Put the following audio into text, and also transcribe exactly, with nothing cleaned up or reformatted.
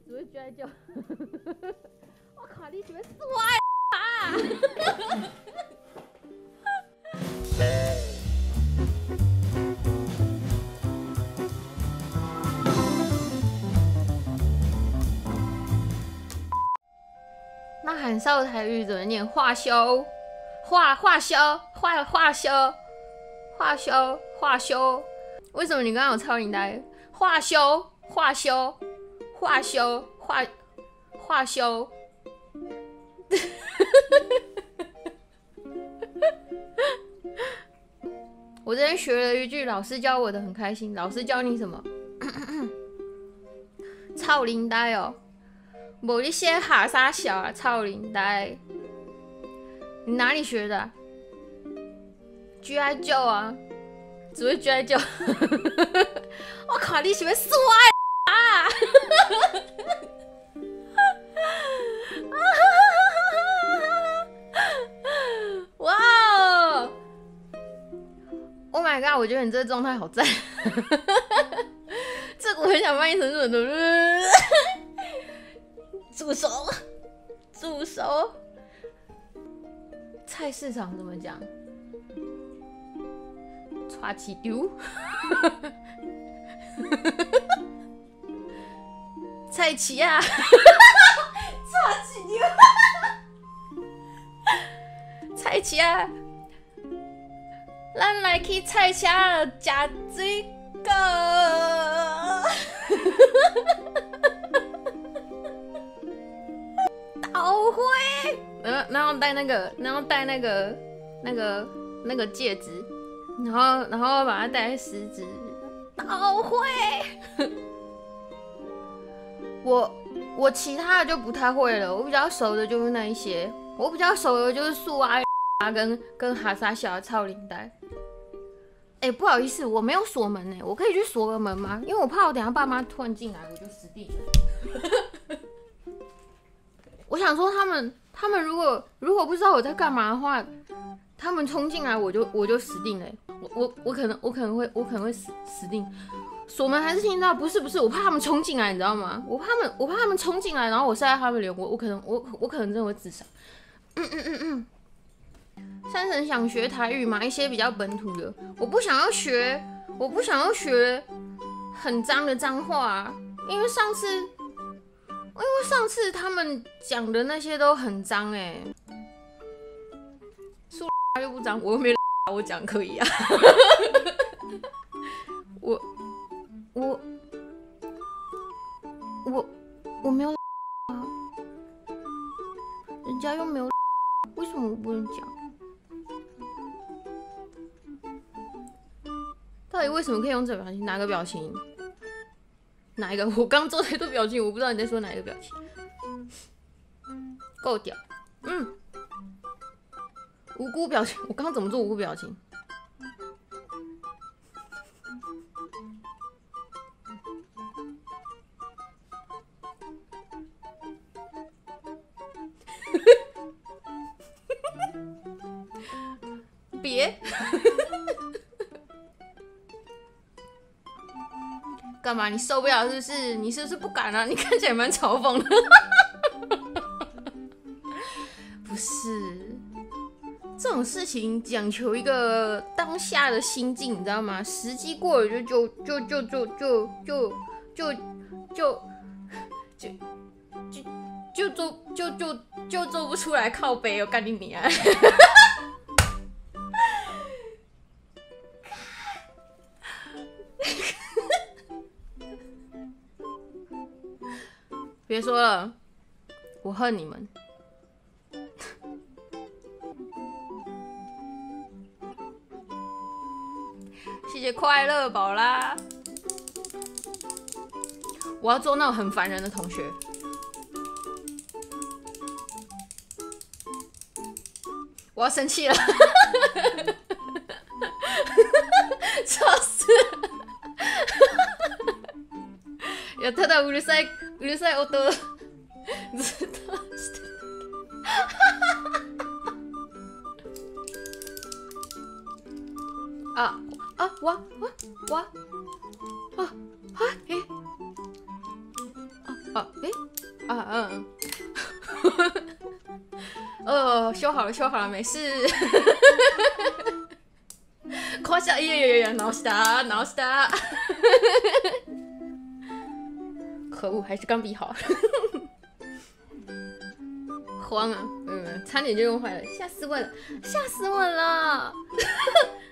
只会追叫。我靠，你是要死我啊！那喊少台语怎么念？化修，化化修，化化修，化修，化修。为什么你刚刚有超龄呆？化修，化修，化修，化化修。我昨天学了一句，老师教我的很开心。老师教你什么？超龄呆哦。无你写哈啥小啊，超龄呆！你哪里学的、啊、？G I Joe 啊，只会 G I Joe。我靠，你是要死我啊！哇哦 ！Oh my god！ 我觉得你这个状态好赞。这个我很想翻译成什么？助手，助手。菜市场怎么讲？叉起丢。菜市啊！叉起丢。菜市啊！咱来去菜市吃水果。倒灰，然后然后戴那个，然后戴那个那个那个戒指，然后然后把它戴在食指，倒灰。我我其他的就不太会了，我比较熟的就是那一些，我比较熟的就是素啊跟跟哈萨小超领带。哎、欸，不好意思，我没有锁门哎，我可以去锁个门吗？因为我怕我等一下爸妈突然进来，我就死定了。我想说他们，他们如果如果不知道我在干嘛的话，他们冲进来我就我就死定了、欸。我我我可能我可能会我可能会死死定。锁门还是听到？不是不是，我怕他们冲进来，你知道吗？我怕他们我怕他们冲进来，然后我晒在他们脸，我我可能我我可能真的会自杀。嗯嗯嗯嗯。山神想学台语嘛，一些比较本土的，我不想要学，我不想要学很脏的脏话、啊，因为上次。因为上次他们讲的那些都很脏哎、欸，素又不脏，我又没我讲可以啊。我我我我没有啊，人家又没有，为什么我不能讲？到底为什么可以用这个表情？哪个表情？哪一个？我刚做太多表情，我不知道你在说哪一个表情。够屌，嗯，无辜表情，我刚刚怎么做无辜表情？别。干嘛？你受不了是不是？你是不是不敢啊？你看起来蛮嘲讽的。不是，这种事情讲求一个当下的心境，你知道吗？时机过了就就就就就就就就就就就就做就就就做不出来靠北，我干你你啊！别说了，我恨你们。谢谢快乐宝啦！我要做那种很烦人的同学。我要生气了，笑死！やただうるさいうるさい音ずっとしてああわわわああえあ哦，诶，啊嗯嗯，哦，修好了，修好了，没事。夸下，耶耶耶，直した直した。可恶，还是钢笔好。慌啊！嗯，差点就用坏了，吓死我了，吓死我了！